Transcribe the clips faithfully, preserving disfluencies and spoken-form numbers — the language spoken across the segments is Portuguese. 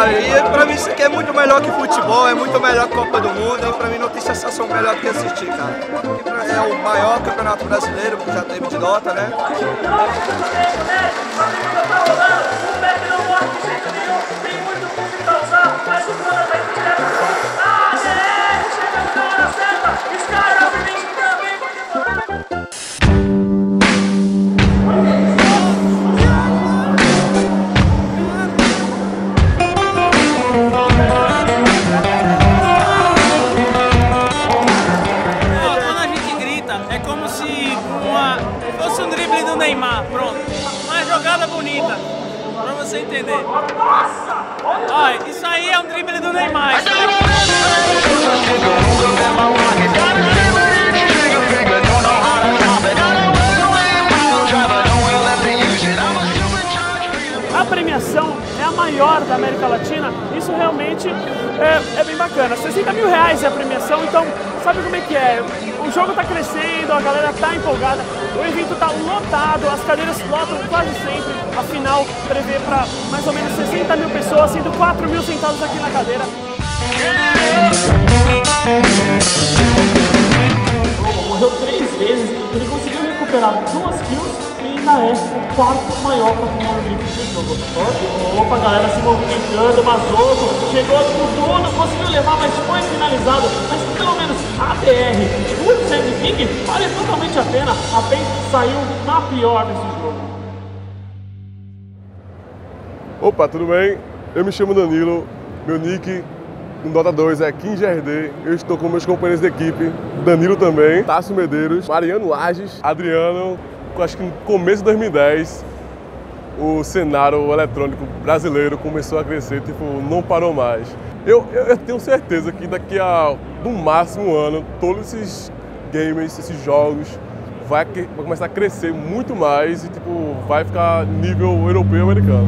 cara, e pra mim isso aqui é muito melhor que futebol, é muito melhor que Copa do Mundo, e pra mim não tem sensação melhor do que assistir, cara. É o maior campeonato brasileiro, que já teve de Dota, né? Neymar, pronto. Uma jogada bonita, pra você entender. Olha, isso aí é um drible do Neymar. A premiação é a maior da América Latina, isso realmente é, é bem bacana. sessenta mil reais é a premiação, então sabe como é que é? O jogo está crescendo, a galera está empolgada, o evento está lotado, as cadeiras lotam quase sempre, a final prevê para mais ou menos sessenta mil pessoas, sendo quatro mil sentados aqui na cadeira. Morreu três vezes, ele conseguiu recuperar duas kills e ainda é o quarto maior patrimônio olímpico do jogo. Opa, a galera se movimentando, Mazoso chegou com tudo, conseguiu levar, mas foi finalizado. Mas pelo menos a B R e o Sand King vale totalmente a pena. A PEN saiu na pior desse jogo. Opa, tudo bem? Eu me chamo Danilo, meu nick no Dota dois é King G R D, eu estou com meus companheiros de equipe, Danilo também, Tássio Medeiros, Mariano Lages, Adriano. Acho que no começo de dois mil e dez o cenário eletrônico brasileiro começou a crescer, tipo, não parou mais. Eu, eu, eu tenho certeza que daqui a, no máximo, um ano, todos esses games, esses jogos, vai, vai começar a crescer muito mais e tipo, vai ficar nível europeu e americano.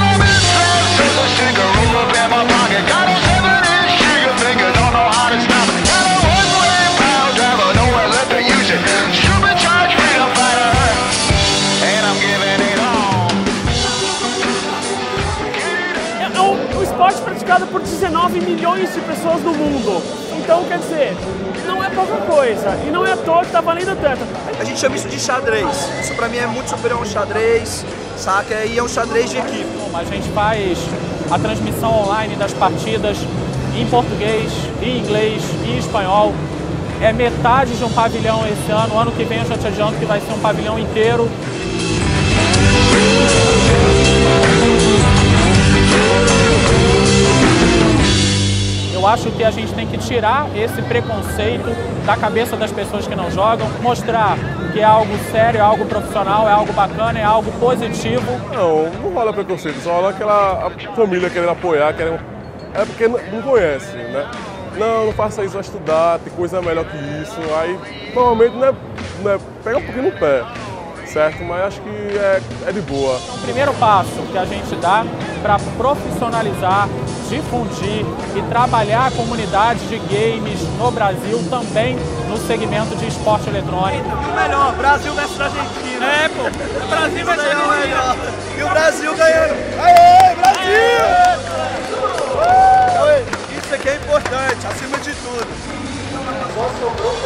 Esporte praticado por dezenove milhões de pessoas no mundo. Então, quer dizer, não é pouca coisa. E não é à toa que tá valendo tanto. A gente chama isso de xadrez. Isso pra mim é muito superior a um xadrez, saca? E é um xadrez de equipe. A gente faz a transmissão online das partidas em português, em inglês e em espanhol. É metade de um pavilhão esse ano. O ano que vem eu já te adianto que vai ser um pavilhão inteiro. Eu acho que a gente tem que tirar esse preconceito da cabeça das pessoas que não jogam, mostrar que é algo sério, é algo profissional, é algo bacana, é algo positivo. Não, não rola preconceito, só rola aquela família querendo apoiar, querendo... é porque não conhece, né? Não, não faça isso, vai estudar, tem coisa melhor que isso. Aí, normalmente, não é, não é, pega um pouquinho no pé, certo? Mas acho que é, é de boa. O primeiro passo que a gente dá para profissionalizar, difundir e trabalhar a comunidade de games no Brasil, também no segmento de esporte eletrônico. O melhor, Brasil versus Argentina. É, pô, o Brasil versus Argentina. E o Brasil ganhando. Aê, Brasil! Aê! Isso aqui é importante, acima de tudo.